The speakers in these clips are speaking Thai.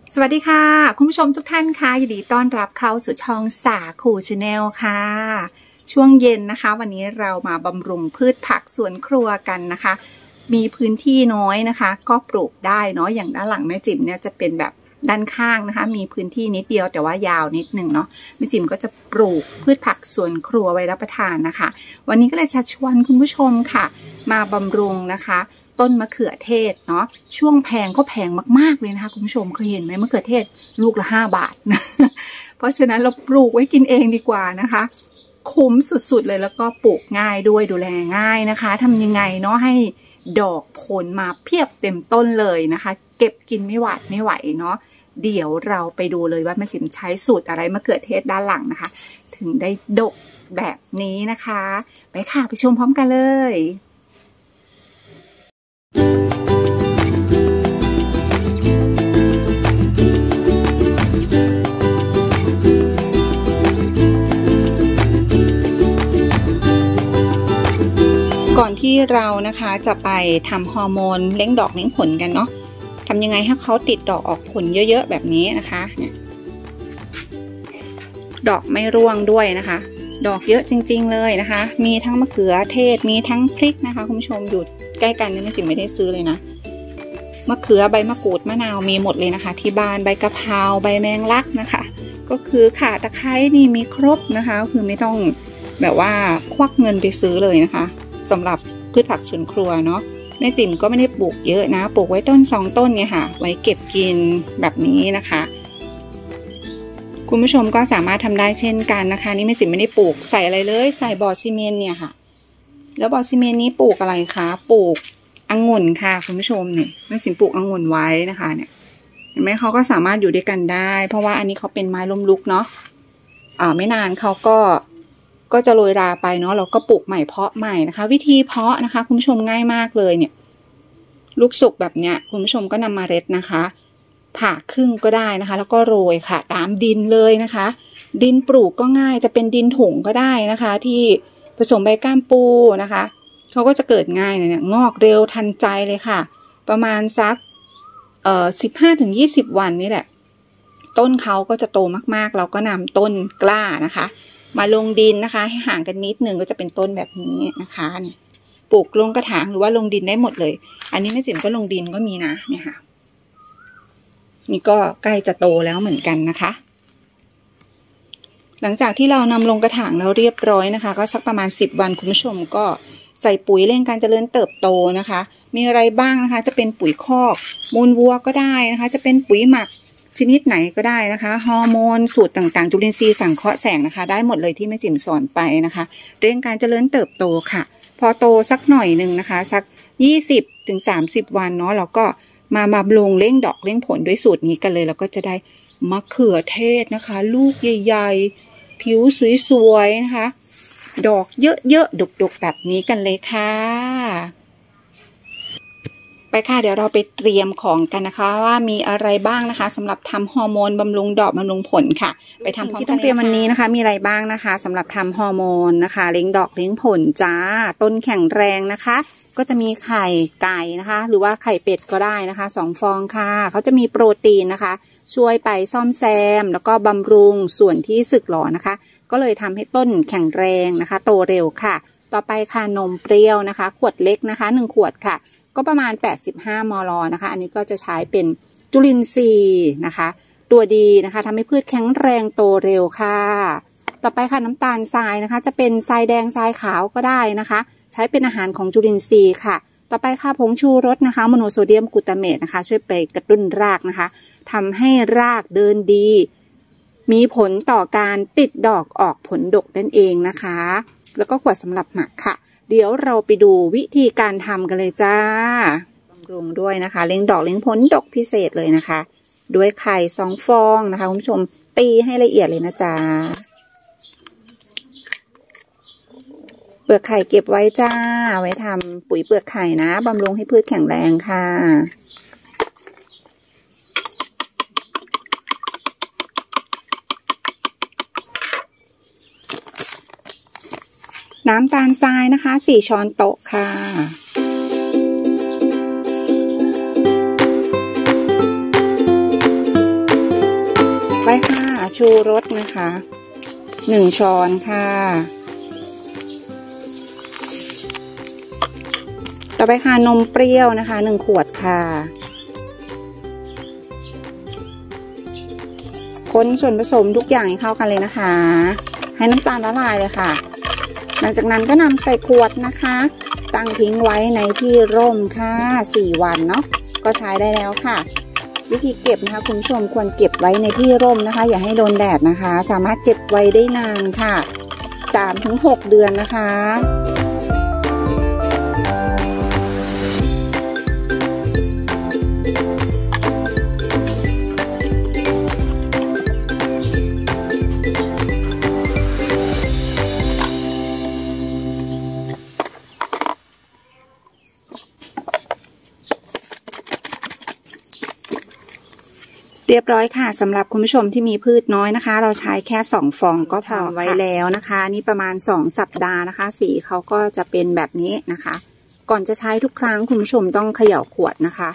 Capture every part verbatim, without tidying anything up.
สวัสดีค่ะคุณผู้ชมทุกท่านค่ะยินดีต้อนรับเข้าสู่ช่องสาคูชาแนลค่ะช่วงเย็นนะคะวันนี้เรามาบำรุงพืชผักสวนครัวกันนะคะมีพื้นที่น้อยนะคะก็ปลูกได้เนาะอย่างด้านหลังแม่จิ๋มเนี่ยจะเป็นแบบด้านข้างนะคะมีพื้นที่นิดเดียวแต่ว่ายาวนิดหนึ่งเนาะแม่จิ๋มก็จะปลูกพืชผักสวนครัวไว้รับประทานนะคะวันนี้ก็เลยจะชวนคุณผู้ชมค่ะมาบำรุงนะคะต้นมะเขือเทศเนาะช่วงแพงก็แพงมากๆเลยนะคะคุณผู้ชมเคยเห็นไหมมะเขือเทศลูกละห้าบาทนะเพราะฉะนั้นเราปลูกไว้กินเองดีกว่านะคะคุ้มสุดๆเลยแล้วก็ปลูกง่ายด้วยดูแลง่ายนะคะทำยังไงเนาะให้ดอกผลมาเพียบเต็มต้นเลยนะคะเก็บกินไม่หวาดไม่ไหวเนาะเดี๋ยวเราไปดูเลยว่าแม่จิ๋มใช้สูตรอะไรมะเขือเทศด้านหลังนะคะถึงได้ดกแบบนี้นะคะไปค่ะไปชมพร้อมกันเลยก่อนที่เรานะคะจะไปทำฮอร์โมนเล้งดอกเล้งผลกันเนาะทำยังไงให้เขาติดดอกออกผลเยอะๆแบบนี้นะคะเนี่ยดอกไม่ร่วงด้วยนะคะดอกเยอะจริงๆเลยนะคะมีทั้งมะเขือเทศมีทั้งพริกนะคะคุณผู้ชมอยู่ใกล้กันนี่แม่จิ๋มไม่ได้ซื้อเลยนะมะเขือใบมะกรูดมะนาวมีหมดเลยนะคะที่บ้านใบกะเพราใบแมงลักนะคะก็คือข่าตะไคร้นี่มีครบนะคะคือไม่ต้องแบบว่าควักเงินไปซื้อเลยนะคะสำหรับพืชผักสวนครัวเนาะแม่จิ๋มก็ไม่ได้ปลูกเยอะนะปลูกไว้ต้นสองต้นเนี่ยค่ะไว้เก็บกินแบบนี้นะคะคุณผู้ชมก็สามารถทำได้เช่นกันนะคะนี่แม่จิ๋มไม่ได้ปลูกใส่อะไรเลยใส่บ่อซีเมนต์เนี่ยค่ะแล้วบ่อซีเมนต์นี้ปลูกอะไรคะปลูกองุ่นค่ะคุณผู้ชมเนี่ยแม่จิ๋มปลูกองุ่นไว้นะคะเนี่ยเห็นไหมเขาก็สามารถอยู่ด้วยกันได้เพราะว่าอันนี้เขาเป็นไม้ล้มลุกเนาะอ่าไม่นานเขาก็ก็จะโรยราไปเนาะเราก็ปลูกใหม่เพาะใหม่นะคะวิธีเพาะนะคะคุณผู้ชมง่ายมากเลยเนี่ยลูกสุกแบบเนี้ยคุณผู้ชมก็นำเมล็ดนะคะผ่าครึ่งก็ได้นะคะแล้วก็โรยค่ะตามดินเลยนะคะดินปลูกก็ง่ายจะเป็นดินถุงก็ได้นะคะที่ผสมใบก้ามปูนะคะเขาก็จะเกิดง่ายเนี่ยงอกเร็วทันใจเลยค่ะประมาณสักเอ่อสิบห้าถึงยี่สิบวันนี่แหละต้นเขาก็จะโตมากๆเราก็นำต้นกล้านะคะมาลงดินนะคะให้ห่างกันนิดนึงก็จะเป็นต้นแบบนี้นะคะเนี่ยปลูกลงกระถางหรือว่าลงดินได้หมดเลยอันนี้แม่จิ๋มก็ลงดินก็มีนะเนี่ยค่ะนี่ก็ใกล้จะโตแล้วเหมือนกันนะคะหลังจากที่เรานำลงกระถางแล้วเรียบร้อยนะคะก็สักประมาณสิบวันคุณผู้ชมก็ใส่ปุ๋ยเร่งการเจริญเติบโตนะคะมีอะไรบ้างนะคะจะเป็นปุ๋ยคอกมูลวัวก็ได้นะคะจะเป็นปุ๋ยหมักชนิดไหนก็ได้นะคะฮอร์โมนสูตรต่างๆจุลินทรีย์สังเคราะห์แสงนะคะได้หมดเลยที่แม่จิ๋มสอนไปนะคะเร่งการเจริญเติบโตค่ะพอโตสักหน่อยหนึ่งนะคะสักยี่สิบถึงสามสิบวันเนาะเราก็มาบำรุงเร่งดอกเร่งผลด้วยสูตรนี้กันเลยแล้วก็จะได้มะเขือเทศนะคะลูกใหญ่ๆผิวสวยๆนะคะดอกเยอะๆดกๆแบบนี้กันเลยค่ะไปค่ะเดี๋ยวเราไปเตรียมของกันนะคะว่ามีอะไรบ้างนะคะสำหรับทำฮอร์โมนบำรุงดอกบำรุงผลค่ะไปทำที่ต้องเตรียมวันนี้นะคะมีอะไรบ้างนะคะสำหรับทำฮอร์โมนนะคะเลี้ยงดอกเลี้ยงผลจ้าต้นแข็งแรงนะคะก็จะมีไข่ไก่นะคะหรือว่าไข่เป็ดก็ได้นะคะสองฟองค่ะเขาจะมีโปรตีนนะคะช่วยไปซ่อมแซมแล้วก็บำรุงส่วนที่สึกหรอนะคะก็เลยทำให้ต้นแข็งแรงนะคะโตเร็วค่ะต่อไปค่ะนมเปรี้ยวนะคะขวดเล็กนะคะหนึ่งขวดค่ะก็ประมาณแปดสิบห้ามลนะคะอันนี้ก็จะใช้เป็นจุลินทรีย์นะคะตัวดีนะคะทำให้พืชแข็งแรงโตเร็วค่ะต่อไปค่ะน้ำตาลทรายนะคะจะเป็นทรายแดงทรายขาวก็ได้นะคะใช้เป็นอาหารของจุลินทรีย์ค่ะต่อไปค่ะผงชูรสนะคะโมโนโซเดียมกลูตาเมตนะคะช่วยไปกระตุ้นรากนะคะทำให้รากเดินดีมีผลต่อการติดดอกออกผลดกนั่นเองนะคะแล้วก็ขวดสำหรับหมักค่ะเดี๋ยวเราไปดูวิธีการทำกันเลยจ้าบำรุงด้วยนะคะเลี้ยงดอกเลี้ยงผลดกพิเศษเลยนะคะด้วยไข่สองฟองนะคะคุณผู้ชมตีให้ละเอียดเลยนะจ๊ะเปลือกไข่เก็บไว้จ้าไว้ทำปุ๋ยเปลือกไข่นะบำรุงให้พืชแข็งแรงค่ะน้ำตาลทรายนะคะสี่ช้อนโต๊ะค่ะไปค่ะชูรสนะคะหนึ่งช้อนค่ะต่อไปค่ะนมเปรี้ยวนะคะหนึ่งขวดค่ะคนส่วนผสมทุกอย่างให้เข้ากันเลยนะคะให้น้ำตาลละลายเลยค่ะหลังจากนั้นก็นำใส่ขวดนะคะตั้งทิ้งไว้ในที่ร่มค่ะสี่วันเนาะก็ใช้ได้แล้วค่ะวิธีเก็บนะคะคุณผู้ชมควรเก็บไว้ในที่ร่มนะคะอย่าให้โดนแดดนะคะสามารถเก็บไว้ได้นานค่ะ สามถึงหก เดือนนะคะเรียบร้อยค่ะสำหรับคุณผู้ชมที่มีพืชน้อยนะคะเราใช้แค่สองฟองก็พอไว้แล้วนะคะนี่ประมาณสองสัปดาห์นะคะสีเขาก็จะเป็นแบบนี้นะคะก่อนจะใช้ทุกครั้งคุณผู้ชมต้องเขย่าขวดนะคะ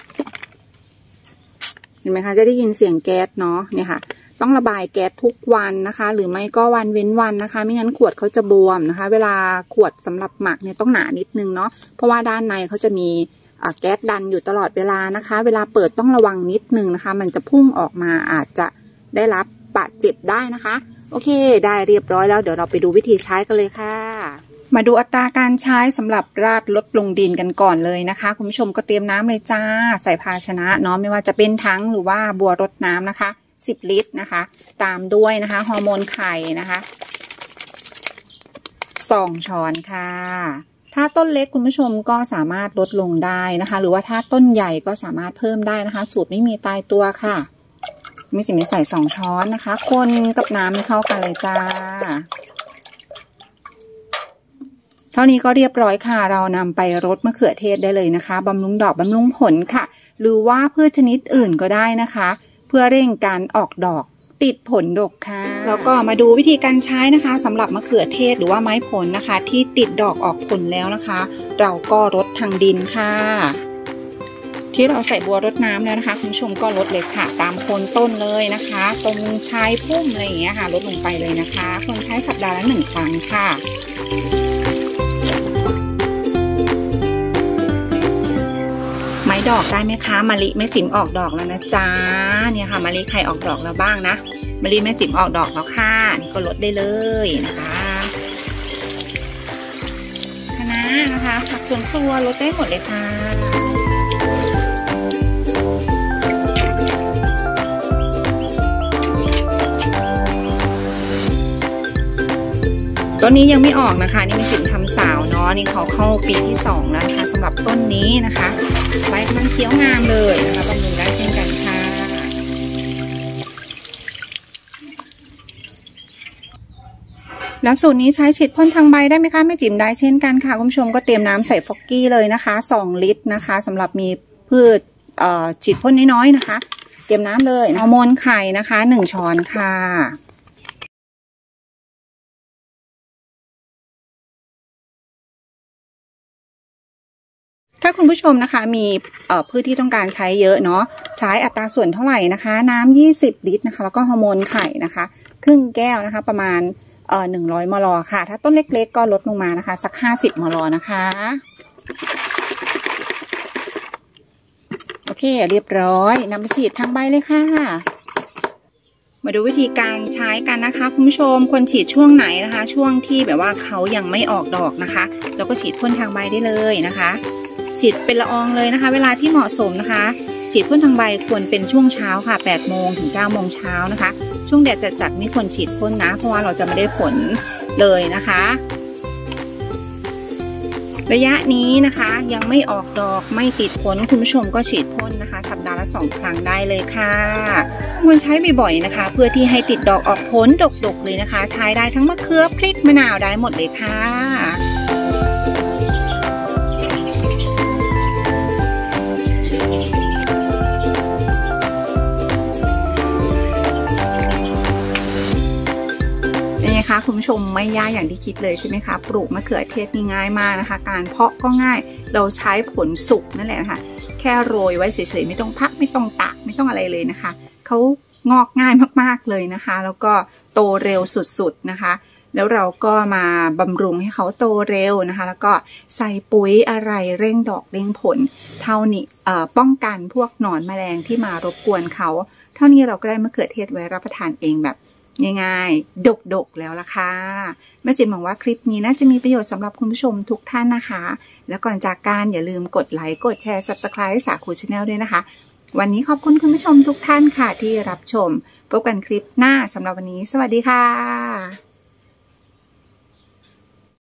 เห็นไหมคะจะได้ยินเสียงแก๊สเนาะเนี่ยค่ะต้องระบายแก๊สทุกวันนะคะหรือไม่ก็วันเว้นวันนะคะไม่งั้นขวดเขาจะบวมนะคะเวลาขวดสำหรับหมักเนี่ยต้องหนานิดนึงเนาะเพราะว่าด้านในเขาจะมีแก๊สดันอยู่ตลอดเวลานะคะเวลาเปิดต้องระวังนิดนึงนะคะมันจะพุ่งออกมาอาจจะได้รับบาดเจ็บได้นะคะโอเคได้เรียบร้อยแล้วเดี๋ยวเราไปดูวิธีใช้กันเลยค่ะมาดูอัตราการใช้สำหรับราดลดลงดินกันก่อนเลยนะคะคุณผู้ชมก็เตรียมน้ำเลยจ้าใส่ภาชนะเนาะไม่ว่าจะเป็นถังหรือว่าบัวรดน้ำนะคะสิบลิตรนะคะตามด้วยนะคะฮอร์โมนไข่นะคะสองช้อนค่ะถ้าต้นเล็กคุณผู้ชมก็สามารถลดลงได้นะคะหรือว่าถ้าต้นใหญ่ก็สามารถเพิ่มได้นะคะสูตรไม่มีตายตัวค่ะไม่จิ๋มใส่สองช้อนนะคะคนกับน้ำให้เข้ากันเลยจ้าเท่านี้ก็เรียบร้อยค่ะเรานำไปรดมะเขือเทศได้เลยนะคะบำรุงดอกบำรุงผลค่ะหรือว่าพืชชนิดอื่นก็ได้นะคะเพื่อเร่งการออกดอกติดผลดกค่ะแล้วก็มาดูวิธีการใช้นะคะสำหรับมะเขือเทศหรือว่าไม้ผลนะคะที่ติดดอกออกผลแล้วนะคะเราก็รดทางดินค่ะที่เราใส่บัวรดน้ำแล้วนะคะคุณผู้ชมก็รดเลยค่ะตามโคนต้นเลยนะคะตรงชายพุ่มอะไรอย่างเงี้ยค่ะรดลงไปเลยนะคะควรใช้สัปดาห์ละหนึ่งครั้งค่ะไม้ดอกได้ไหมคะมะลิแม่จิ๋มออกดอกแล้วนะจ๊ะเนี่ยค่ะมะลิใครออกดอกแล้วบ้างนะมะลิแม่จิ๋มออกดอกแล้วค่ะนี่ก็ลดได้เลยนะคะคะน้านะคะผักสวนครัวลดได้หมดเลยค่ะต้นนี้ยังไม่ออกนะคะนี่ไม่ถึงทำสาวเนาะนี่เขาเข้าปีที่สองแล้วนะคะสำหรับต้นนี้นะคะใบกำลังเขียวงามเลยนะคะบำรุงได้เช่นกันค่ะแล้วสูตรนี้ใช้ฉีดพ่นทางใบได้ไหมคะแม่จิ๋มได้เช่นกันค่ะคุณผู้ชมก็เตรียมน้ำใส่ฟอกกี้เลยนะคะสองลิตรนะคะสำหรับมีพืชฉีดพ่นน้อยๆนะคะเตรียมน้ำเลยฮอร์โมนไข่นะคะหนึ่งช้อนค่ะถ้าคุณผู้ชมนะคะมีพืชที่ต้องการใช้เยอะเนาะใช้อัตราส่วนเท่าไหร่นะคะน้ำยี่สิบลิตรนะคะแล้วก็ฮอร์โมนไข่นะคะครึ่งแก้วนะคะประมาณเอ่อหนึ่งร้อยมลค่ะถ้าต้นเล็กๆก็ลดลงมานะคะสักห้าสิบมลนะคะโอเคเรียบร้อยนำไปฉีดทางใบเลยค่ะมาดูวิธีการใช้กันนะคะคุณผู้ชมควรฉีดช่วงไหนนะคะช่วงที่แบบว่าเขายังไม่ออกดอกนะคะแล้วก็ฉีดพ่นทางใบได้เลยนะคะฉีดเป็นละอองเลยนะคะเวลาที่เหมาะสมนะคะฉีดพ่นทางใบควรเป็นช่วงเช้าค่ะแปดโมงถึงเก้าโมงเช้านะคะช่วงแดดจัดๆไม่ควรฉีดพ่นนะเพราะว่าเราจะไม่ได้ผลเลยนะคะระยะนี้นะคะยังไม่ออกดอกไม่ติดผลคุณผู้ชมก็ฉีดพ่นนะคะสัปดาห์ละสองครั้งได้เลยค่ะควรใช้บ่อยๆนะคะเพื่อที่ให้ติดดอกออกผลดกๆเลยนะคะใช้ได้ทั้งมะเขือพริกมะนาวได้หมดเลยค่ะคะคุณผู้ชมไม่ยากอย่างที่คิดเลยใช่ไหมคะปลูกมะเขือเทศนี่ง่ายมากนะคะการเพาะก็ง่ายเราใช้ผลสุกนั่นแหละนะคะแค่โรยไว้เฉยๆไม่ต้องพักไม่ต้องตากไม่ต้องอะไรเลยนะคะเขางอกง่ายมากๆเลยนะคะแล้วก็โตเร็วสุดๆนะคะแล้วเราก็มาบำรุงให้เขาโตเร็วนะคะแล้วก็ใส่ปุ๋ยอะไรเร่งดอกเร่งผลเท่านี้ป้องกันพวกหนอนแมลงที่มารบกวนเขาเท่านี้เราก็ได้มะเขือเทศไว้รับประทานเองแบบง่ายๆดกๆแล้วล่ะค่ะแม่จิ๋มหวังว่าคลิปนี้น่าจะมีประโยชน์สำหรับคุณผู้ชมทุกท่านนะคะแล้วก่อนจากการอย่าลืมกดไลค์กดแชร์ ซับสไครบ์ ให้สาคูชาแนลด้วยนะคะวันนี้ขอบคุณคุณผู้ชมทุกท่านค่ะที่รับชมพบกันคลิปหน้าสำหรับวันนี้สวัสดีค่ะ